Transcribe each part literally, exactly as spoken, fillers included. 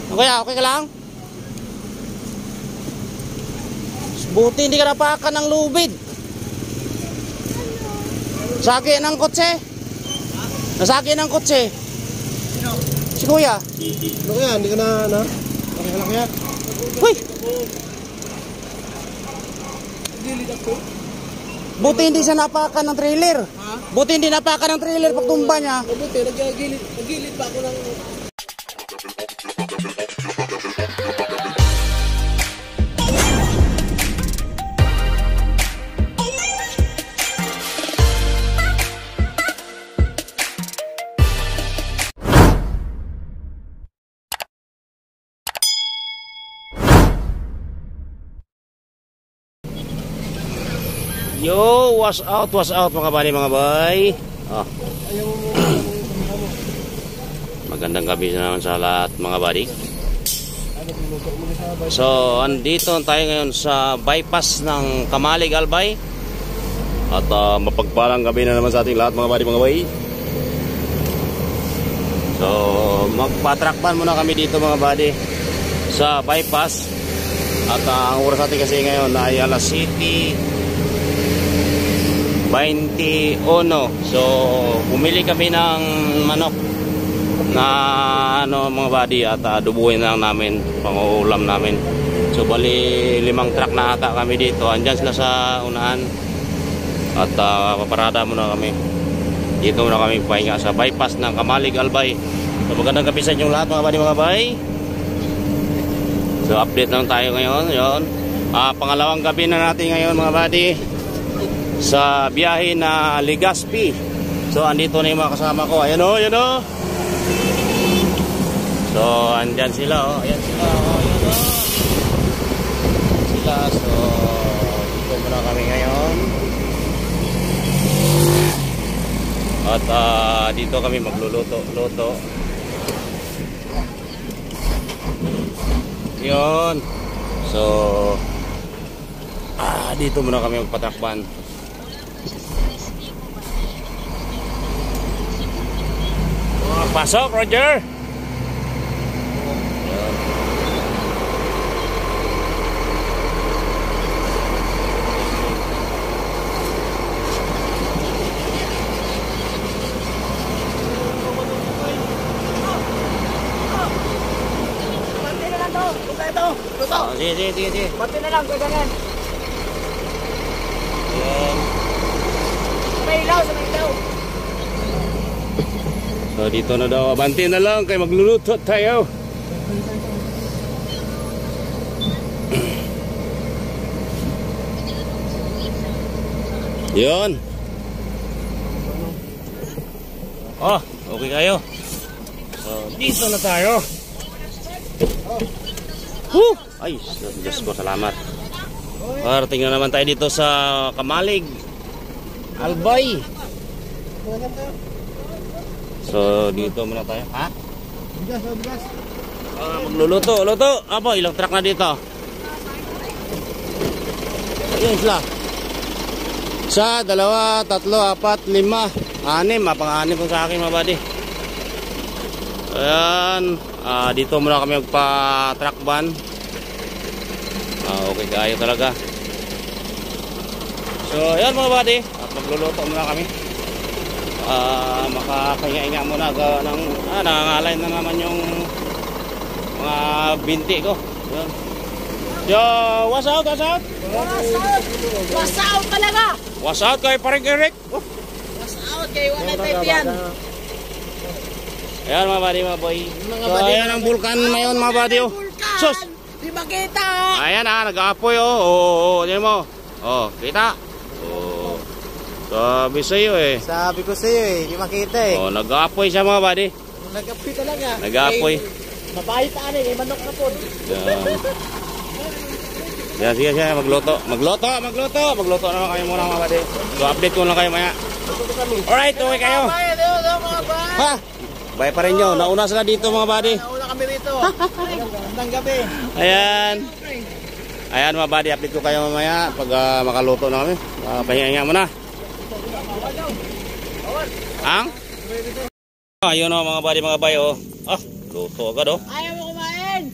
Kuya, okay ka lang? Buti hindi ka napakan ng lubid. Sagi ng kotse. Nasagi ng kotse. Si Kuya. Ano kaya? Hindi ka na, na? Okay ka lang kaya? Uy! Buti hindi siya napakan ng trailer. Ha? Buti hindi napakan ng trailer pag tumba niya. Mabuti, nagagilid, nagilid pa ako ng... Yo, wash out, wash out mga bani, mga bay. Oh. Magandang gabi naman sa lahat mga buddy. So, andito tayo ngayon sa bypass ng Kamalig Albay. At uh, mapagpalang gabi na naman sa ating lahat mga buddy, mga bay. So, magpatrakpan muna kami dito mga buddy sa bypass. At uh, ang oras natin kasi ngayon ay alas City twenty-one. So bumili kami ng manok na ano mga buddy at uh, dubuhin lang namin pang-uulam namin. So bali limang truck na ata kami dito. Andyan sila sa unahan at uh, paparada muna kami. Dito muna kami pahinga sa bypass ng Kamalig Albay. So magandang gabi sa inyong lahat mga buddy, mga bay. So update lang tayo ngayon. Yun. Uh, pangalawang gabi na natin ngayon mga buddy sa biyahe na Legazpi. So andito na yung mga kasama ko. Ayan o, ayan o. So andyan sila o. Ayan sila o, ayan o. Sila. So dito muna kami ngayon. At uh, dito kami magluluto luto. Yun. So ah, dito muna kami magpatakban. Pasok, Roger. Pati na lang to. Luto ito. Luto. Oh, sige, sige, sige, sige. Pati na lang, gagangan. Yan. May ilaw, sa may ilaw. So dito na daw, abanti na lang kay magluluto tayo. Yun. Oh, okay kayo. So dito na tayo. Woo! Ay, Diyos ko, salamat. Parating na naman tayo dito sa Kamalig Albay. So dito muna tayo. Ha? Bigas, bigas. Ah, magluluto, luto. Apo, ilang truck na dito? Ayun sila. Isa, dalawa, tatlo, apat, lima, anim. Mapang-anim po sa akin mga buddy. Ayan. Ah, dito muna kami magpa-truck van. Ah, okay kayo talaga. So ayan mga buddy. At magluluto muna kami. Uh, makapahinga-hinga muna gawa ng ah, nangangalay na naman yung mga binti ko. Yun. Yo, what's out, what's out? What's out? What's out talaga? What's out kay paring Eric? Oh. What's out kay wala tayo yan. Ayan mga buddy, mga boy. Mga So buddy, ayan ang vulkan ngayon mga buddy. Oh. Sus! Di makita. Ayan ah, nag-aapoy oh. Oo, oh, oh, oh. Diyan mo. Oh, kita. Oh. Sabi sa'yo eh. Sabi ko sa'yo eh, di makita eh. Oh, nag-aapoy siya mga buddy. Nag-apoy talaga. Nag-aapoy. Mabait pa rin eh, manok na po. Yan. Yan, sige, sige, magluto. Magluto, magluto. Magluto naman kayo muna mga buddy. So, update ko lang kayo maya. Alright, okay kayo. Bye, hello, hello mga bye. Ha? Bye pa rin nyo. Nauna sila dito mga buddy. Nauna kami rito. Magandang gabi. Ayan. Ayan mga buddy, update ko kayo mamaya. Pag uh, makaluto na kami. Uh, pahinga-hinga muna. Ang? Ayun o mga buddy, mga bayo. Ah, luto agad o. Ayaw mo kumain.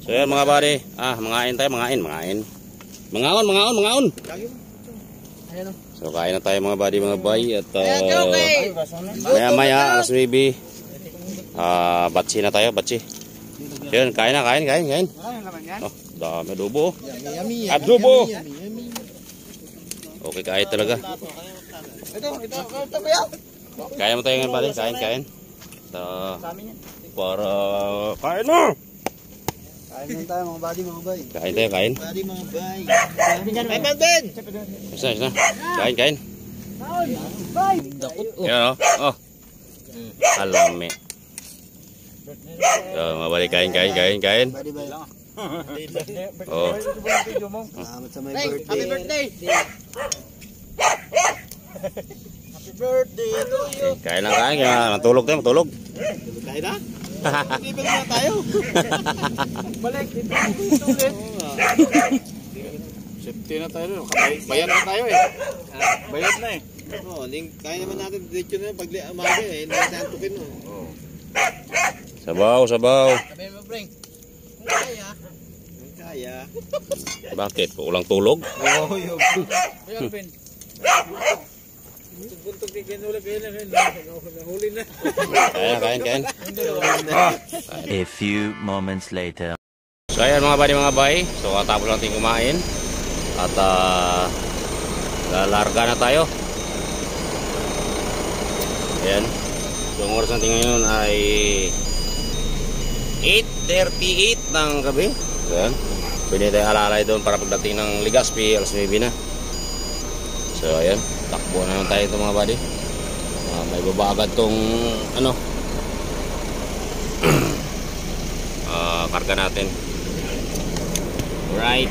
So yan mga buddy, ah mangain tayo, mangain, mangain. Mangaon, mangaon, mangaon. Ayan o. So kain na tayo mga buddy, mga bay. At uh, maya maya, alas nuwebe. Ah, batsi na tayo, batsi. Yun, kain na, kain, kain, kain. Oh, dami adobo. Adobo! Okay, kain talaga. Ito, ito, ito kuya. Kaya mo tayo ngayon buddy, kain, kain. So, para kain na! Kain lang tayo mga buddy, mga bay. Kain tayo, kain. Buddy, mga bay. Kain pa din. Isa, isa. Kain, kain. Bay. Dakot. Yan o. Oh. Alame. So, mabalik kain, kain, kain, kain. Buddy, bay. Oh. Salamat sa my birthday. Happy birthday. Happy birthday to you. Kain lang, kain. Matulog tayo, matulog. Kain na? Ibig na tayo. Balik. Safety na tayo. Bayad na tayo eh. Bayad na eh. Oo, kaya naman natin dito na pag amaga eh. Hindi natin antukin mo. Sabaw, sabaw. Sabihin mo, Frank. Kaya. Kaya. Bakit? Ulang tulog? Oo, yun. Kaya, Ben. Buntog kay Genula kayo na rin. Nahuli na. Kain, kain, kain. A few moments later. So ayan mga buddy, mga bay. So katapos lang natin kumain. At uh, lalarga na tayo. Ayan. So ang oras natin ngayon ay eight thirty-eight ng gabi. Ayan. Pwede tayo alalay doon para pagdating ng Legazpi, alas nuwebe na. So ayan, takbo na naman tayo ito mga buddy. Uh, may baba agad tong ano uh, karga natin. Right.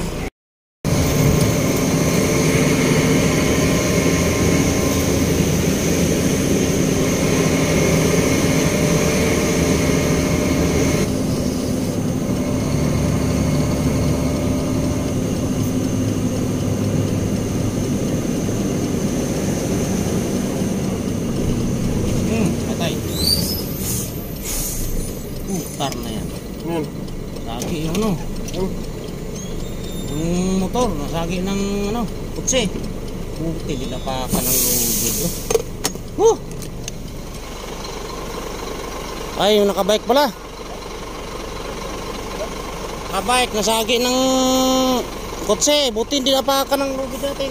Na yan. Hmm. Sagi yung ano. Yung motor, nasagi ng ano, kutsi. Puti, nila pa ka ng lubid. Oh. Ay, yung nakabike pala. Nakabike, nasagi ng kutsi. Buti, hindi na pa ka ng lubid natin.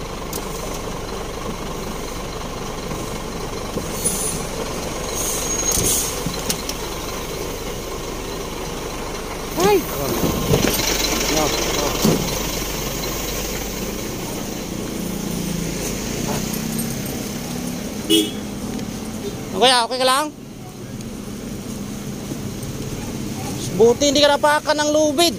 Ay! No, no. Okay, okay ka lang? Buti hindi ka napakan ng lubid.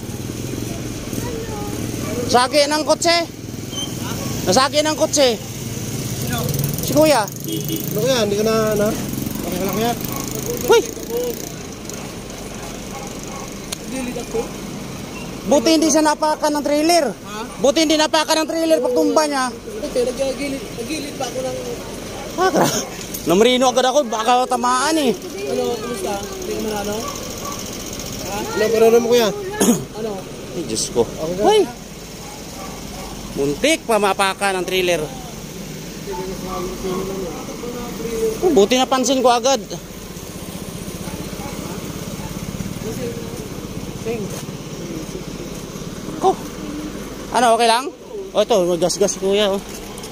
Sagi ng kotse. Nasagi ng kotse. Sino? Si Kuya. Ano kaya? Hindi ka na, na? Okay ka lang yan? Uy! Buti hindi siya napakan ng trailer. Buti hindi napakan ng trailer pag tumba niya. Ito, nagagilid. Nagilid pa ako ng... Ah, gra. Namarino agad ako, baka tamaan eh. Ano, kumusta? Hindi ka manano? Ha? Ano, pero mo kuya? Ano? Ay, Diyos ko. Okay ka? Uy! Muntik pa mapakan ng trailer. Oh, buti napansin ko agad. Oh. Ano, okay lang? Oh, ito, magas-gas si Kuya, oh.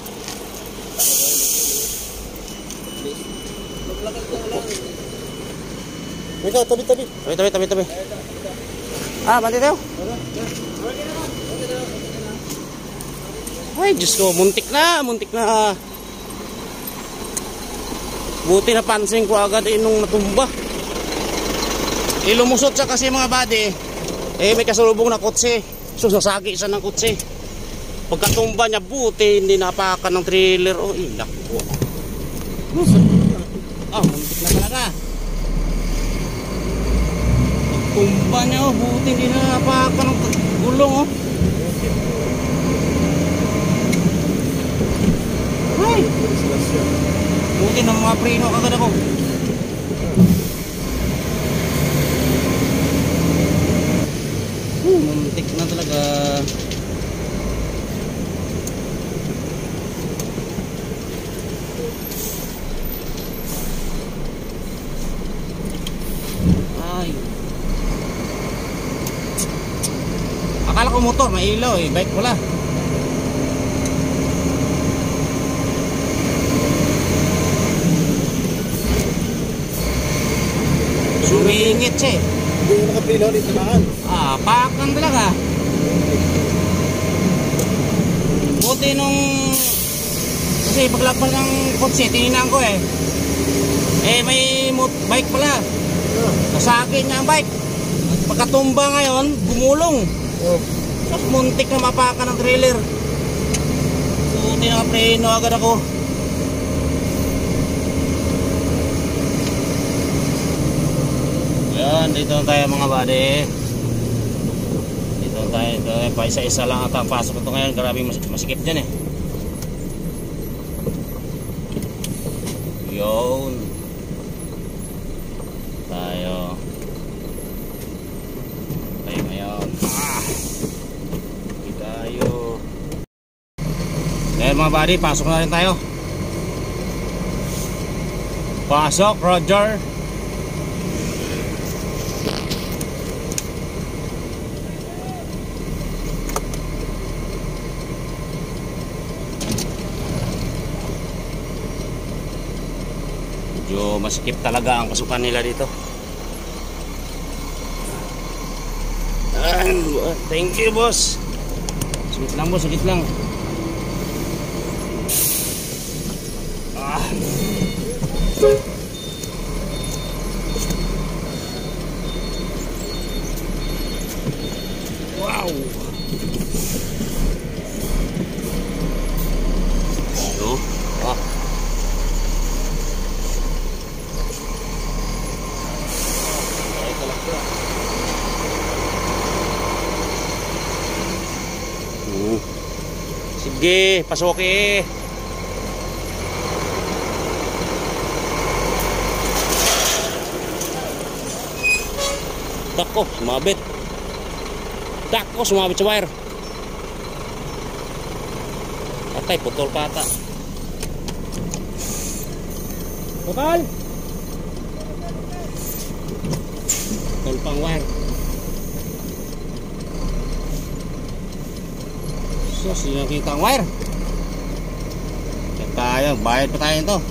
Ikaw, tabi-tabi. Tabi, tabi, tabi, tabi. Ah, mati tayo. Ay, Diyos ko, muntik na, muntik na. Buti napansin ko agad eh, nung natumba. Ilumusot siya kasi mga body. Eh, may kasalubong na kotse. So, nasagi siya ng kotse. Pagkatumba niya, buti, hindi napakan ng trailer. Oh, ilak po. Ah, muntik na talaga. Tumba niya, oh, buti, hindi na napakan ng gulong, oh. Ay! Buti na mga preno kagad ako. muntik na talaga. Ay. Akala ko motor, may ilaw eh, bike wala. Sumingit siya eh. Hindi yung nakaprino dito naman. Ah, pakan talaga. Buti nung kasi paglakpan ng kotse, tininan ko eh. Eh may bike pala. Nasagin niya ang bike. Pagkatumba ngayon, gumulong. Oh. So, muntik na mapakan ng trailer. Buti nakapreno agad ako. Yan, dito tayo mga buddy. Dito tayo, dito tayo. Pa isa-isa lang at ang pasok ito ngayon. Grabe mas masikip dyan eh. Yun. Tayo. Tayo ngayon. Ah! Hindi tayo. Ngayon mga buddy, pasok na rin tayo. Pasok, Roger. Medyo masikip talaga ang pasukan nila dito. Thank you boss. Sagit lang boss, sagit lang. Ah. Wow. Ito. Ah. Uh. Sige, pasoki. Tako, sumabit. Tako, sumabit sa wire. Patay, putol pata. Putol. Putol pang wire. So, sino nakita ang wire? Check tayo, bayad pa tayo ito.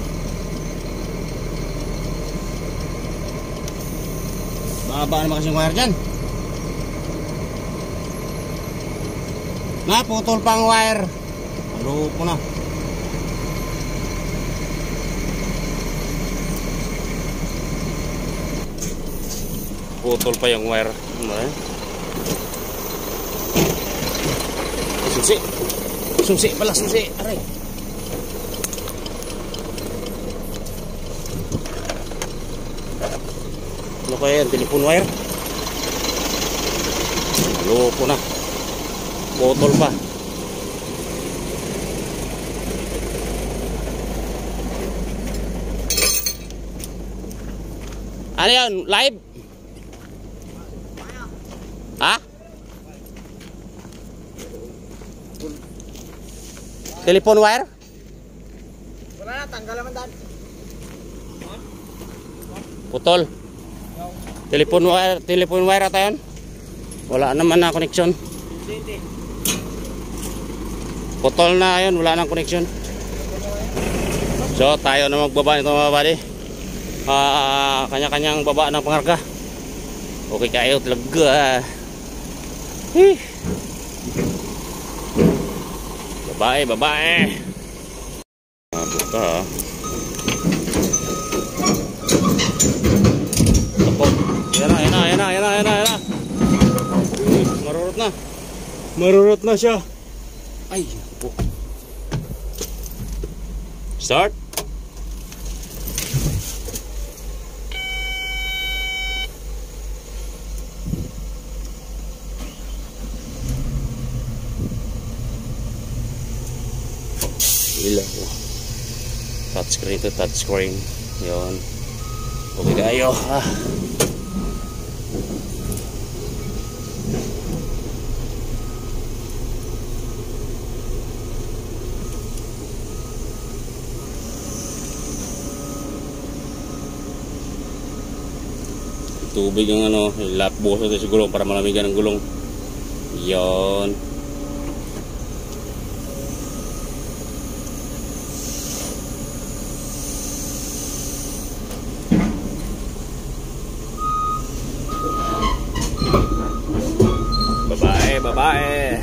Mahaba naman kasi yung wire dyan. Naputol pang wire. Maluho ko na. Putol pa yung wire. Susi. Susi pala, susi. Aray. Ano kaya yan? Telephone wire? Loko na. Botol pa. Ano yan? Live? Ha? Telephone wire? Wala na, tanggal naman daan. Putol. Telephone wire, telephone wire ata yan? Wala naman na connection. Putol na yun, wala nang connection. So tayo na magbaba nito mga buddy. Uh, kanya-kanyang baba ng pangarga. Okay kayo talaga. Hih. Babae, babae. Buka. Tapos. Yan na, yan na, yan na, yan na, yan na, yan na. Marurot na. Marurot na siya. Ay, po. Start. Ilaw. Touchscreen to touchscreen. Yun. Okay kayo. Ah. tubig yung ano, lapbos natin sa gulong para malamigan ang gulong. Yon. Babae, babae.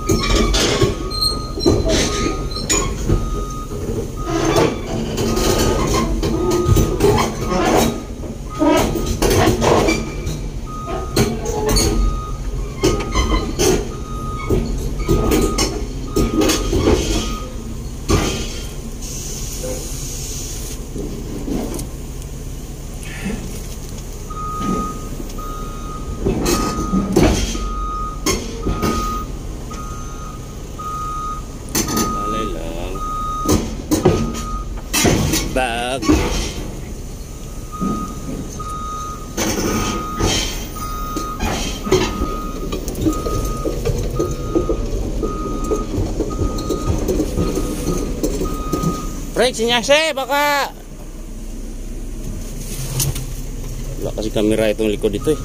Bag. Break, sinyase, baka wala kasi kamera itong likod dito eh.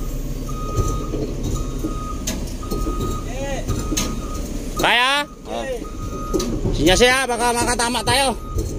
Kaya? Oh. Sinyase ha, baka makatama tayo.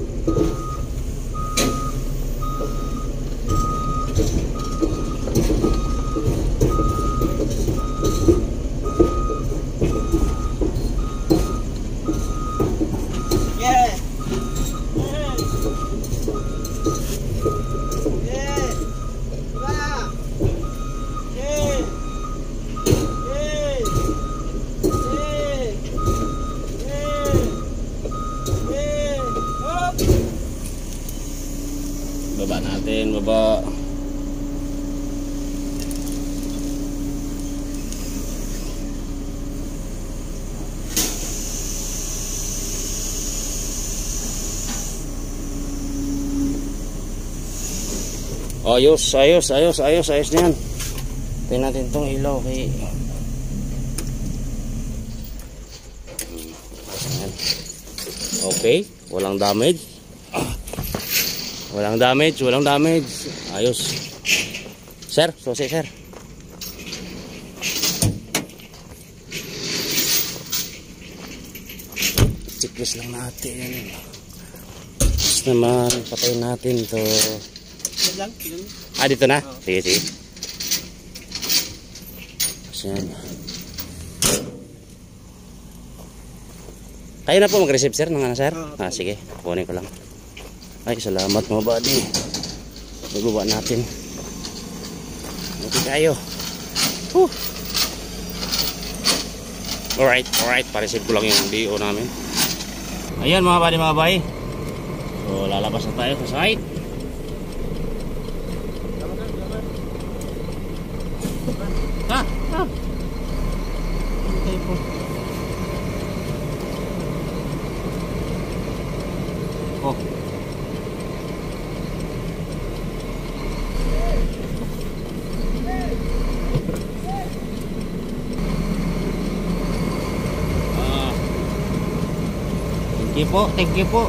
Baba natin, baba. Ayos, ayos, ayos, ayos, ayos na yan. Tingnan natin itong ilaw. Okay. Okay, walang damage. Walang damage, walang damage. Ayos. Sir, susi sir. Checklist lang natin. Tapos naman, patayin natin ito. Ah, dito na? Sige, sige. Ayan. Kayo na po mag-receive sir ng ano sir? Ah, sige, kunin ko lang. Ay, salamat mga buddy. Nagbuba natin. Okay kayo. Whew. Alright, alright. Pa-receive ko lang yung D O namin. Ayan mga buddy, mga buddy. So, lalabas na tayo sa site. Ha? Ha? Okay po. Oh. Thank you po, thank you po.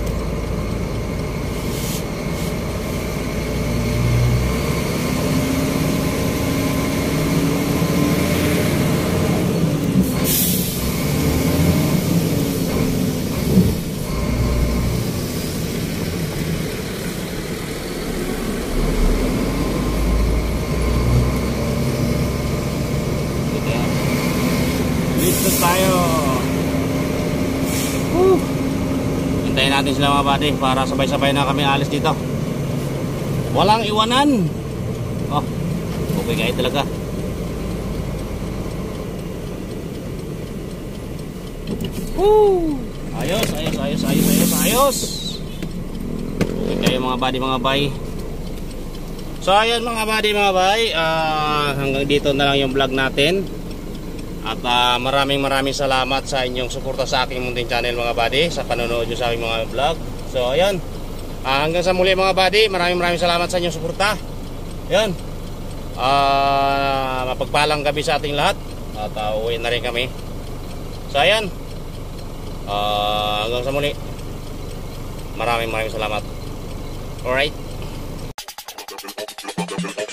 Dito tayo. Woo. Hintayin natin sila mga buddy para sabay-sabay na kami alis dito. Walang iwanan. Oh, okay kayo talaga. Woo. Ayos, ayos, ayos, ayos, ayos, ayos. Okay kayo mga buddy, mga bay. So ayun mga buddy, mga bay, uh, hanggang dito na lang yung vlog natin. At uh, maraming maraming salamat sa inyong suporta sa aking munting channel mga buddy, sa panonood nyo sa aking mga vlog. So ayun, uh, hanggang sa muli mga buddy, maraming maraming salamat sa inyong suporta. Ayun, uh, mapagpalang gabi sa ating lahat. At uh, uwi na rin kami. So ayun, uh, hanggang sa muli, maraming maraming salamat. Alright.